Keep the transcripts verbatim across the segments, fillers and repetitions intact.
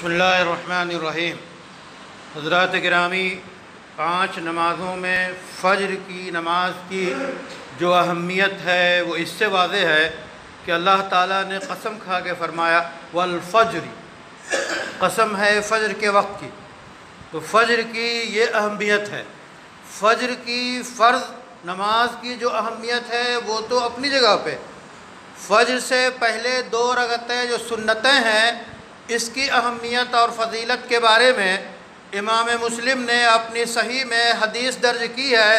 बिस्मिल्लाहिर्रहमानिर्रहीम। हज़रात गिरामी, पाँच नमाज़ों में फ़ज्र की नमाज की जो अहमियत है वो इससे वाज़ेह है कि अल्लाह ताला ने कसम खा के फ़रमाया वल फ़ज्र, कसम है फ़ज्र के वक्त की। तो फ़ज्र की ये अहमियत है। फ़ज्र की फ़र्ज़ नमाज की जो अहमियत है वो तो अपनी जगह पे। फ़ज्र से पहले दो रकअतें जो सुन्नतें हैं, इसकी अहमियत और फ़जीलत के बारे में इमाम मुस्लिम ने अपनी सही में हदीस दर्ज की है,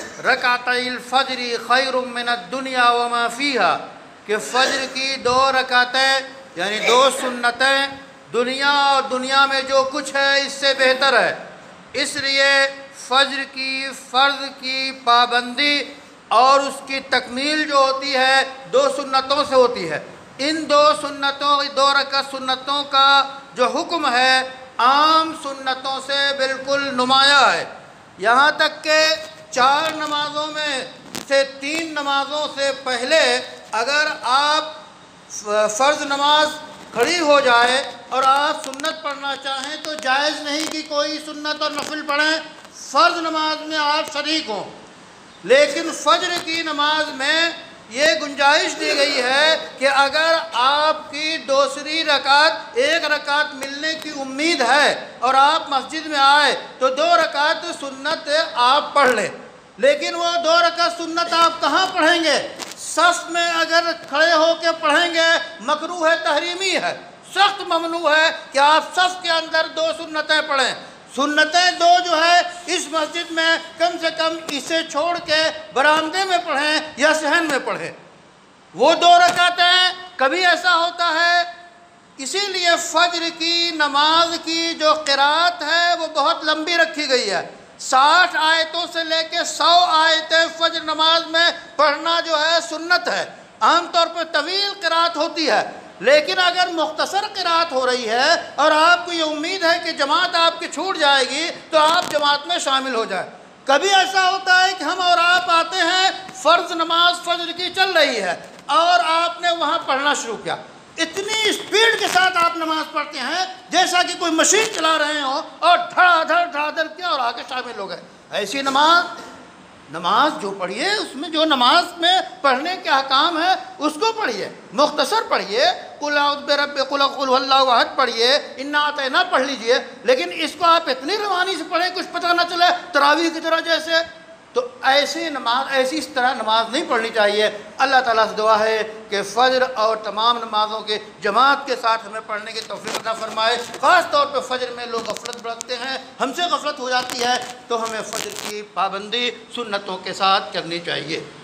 रकातैल फ़ज्र खैरुम मिनद दुनिया व मा फ़ीहा, कि फ़ज्र की दो रकातें यानी दो सुन्नतें दुनिया और दुनिया में जो कुछ है इससे बेहतर है। इसलिए फ़ज्र की फ़र्ज़ की पाबंदी और उसकी तकमील जो होती है दो सुन्नतों से होती है। इन दो सुन्नतों दो रकात सुन्नतों का जो हुक्म है आम सुन्नतों से बिल्कुल नुमाया है। यहाँ तक कि चार नमाज़ों में से तीन नमाज़ों से पहले अगर आप फ़र्ज़ नमाज खड़ी हो जाए और आप सुन्नत पढ़ना चाहें तो जायज़ नहीं कि कोई सुन्नत और नफिल पढ़ें, फ़र्ज़ नमाज में आप शरीक हों। लेकिन फ़ज्र की नमाज में ये गुंजाइश दी गई है कि अगर आपकी दूसरी रकात एक रकात मिलने की उम्मीद है और आप मस्जिद में आए तो दो रकात सुन्नत आप पढ़ लें। लेकिन वो दो रकात सुन्नत आप कहाँ पढ़ेंगे? सफ़ में अगर खड़े होकर पढ़ेंगे मकरूह है, तहरीमी है, सख्त ममनू है कि आप सफ़ के अंदर दो सुन्नतें पढ़ें। सुन्नतें दो जो है इस मस्जिद में कम से कम इसे छोड़ के बरामदे में पढ़ें या सहन में पढ़ें। वो दो रकातें कभी ऐसा होता है, इसीलिए फ़ज्र की नमाज की जो क़िरात है वो बहुत लंबी रखी गई है। साठ आयतों से लेके सौ आयतें फ़ज्र नमाज में पढ़ना जो है सुन्नत है। आमतौर पर तवील क़िरात होती है, लेकिन अगर मुख्तसर क़िरात हो रही है और आपको ये उम्मीद है कि जमात आपकी छूट जाएगी तो आप जमात में शामिल हो जाए। कभी ऐसा होता है कि हम और आप आते हैं, फ़र्ज़ नमाज फ़ज्र की चल रही है और आपने वहाँ पढ़ना शुरू किया, इतनी स्पीड के साथ आप नमाज पढ़ते हैं जैसा कि कोई मशीन चला रहे हो और धड़ाधड़ धड़ाधड़ किया और आके शामिल हो गए। ऐसी नमाज नमाज जो पढ़िए उसमें जो नमाज में पढ़ने के अहकाम है उसको पढ़िए, मुख्तसर पढ़िए, कुल औज़ु बिरब्बिल फ़लक़ कुल हुवल्लाहु अहद पढ़िए, इन्ना अतैना पढ़ लीजिए। लेकिन इसको आप इतनी रवानी से पढ़ें कुछ पता न चले तरावीह की तरह जैसे, तो ऐसी नमाज ऐसी इस तरह नमाज नहीं पढ़नी चाहिए। अल्लाह ताला से दुआ है कि फ़ज्र और तमाम नमाज़ों के जमात के साथ हमें पढ़ने की तौफ़ीक़ अता फ़रमाए। ख़ास तौर पर फ़ज्र में लोग गफ़लत बरतते हैं, हमसे गफ़लत हो जाती है, तो हमें फ़ज्र की पाबंदी सुन्नतों के साथ करनी चाहिए।